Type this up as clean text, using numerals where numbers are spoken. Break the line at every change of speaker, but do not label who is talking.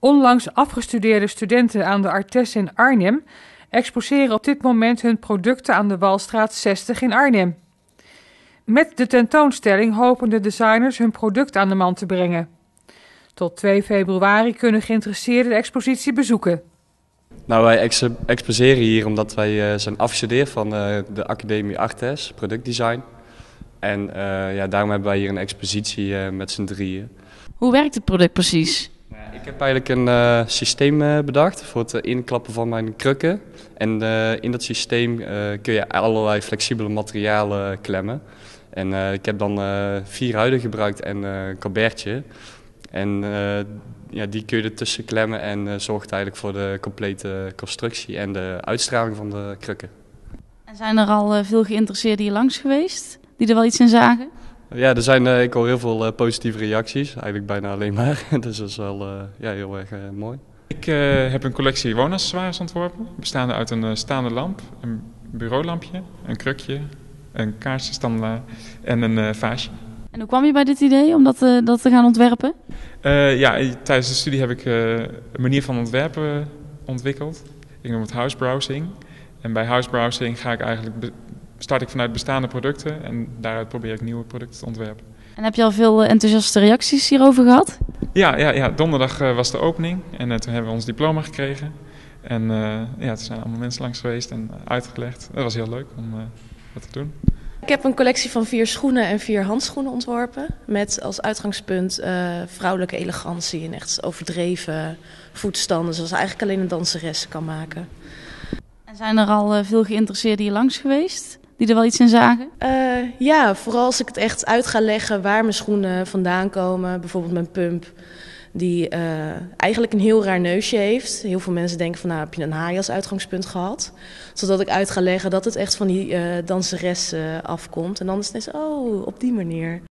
Onlangs afgestudeerde studenten aan de Artes in Arnhem exposeren op dit moment hun producten aan de Walstraat 60 in Arnhem. Met de tentoonstelling hopen de designers hun product aan de man te brengen. Tot 2 februari kunnen geïnteresseerden de expositie bezoeken.
Nou, wij exposeren hier omdat wij zijn afgestudeerd van de Academie Artes, productdesign. En daarom hebben wij hier een expositie met z'n drieën.
Hoe werkt het product precies?
Ik heb eigenlijk een systeem bedacht voor het inklappen van mijn krukken. En in dat systeem kun je allerlei flexibele materialen klemmen. En ik heb dan 4 huiden gebruikt en een colbertje. En die kun je ertussen klemmen en zorgt eigenlijk voor de complete constructie en de uitstraling van de krukken.
En zijn er al veel geïnteresseerden hier langs geweest die er wel iets in zagen?
Ja, ik hoor heel veel positieve reacties, eigenlijk bijna alleen maar. Dus dat is wel heel erg mooi.
Ik heb een collectie woonaccessoires ontworpen, bestaande uit een staande lamp, een bureaulampje, een krukje, een kaarsstand en een vaasje.
En hoe kwam je bij dit idee om dat te gaan ontwerpen?
Tijdens de studie heb ik een manier van ontwerpen ontwikkeld. Ik noem het housebrowsing. En bij housebrowsing start ik vanuit bestaande producten en daaruit probeer ik nieuwe producten te ontwerpen.
En heb je al veel enthousiaste reacties hierover gehad?
Ja, donderdag was de opening en toen hebben we ons diploma gekregen. En toen zijn allemaal mensen langs geweest en uitgelegd. Dat was heel leuk om dat te doen.
Ik heb een collectie van 4 schoenen en 4 handschoenen ontworpen. Met als uitgangspunt vrouwelijke elegantie en echt overdreven voetstanden. Zoals eigenlijk alleen een danseres kan maken.
En zijn er al veel geïnteresseerden hier langs geweest die er wel iets in zagen?
Vooral als ik het echt uit ga leggen waar mijn schoenen vandaan komen. Bijvoorbeeld mijn pump. Die eigenlijk een heel raar neusje heeft. Heel veel mensen denken van heb je een haai als uitgangspunt gehad? Zodat ik uit ga leggen dat het echt van die danseres afkomt. En dan is het op die manier.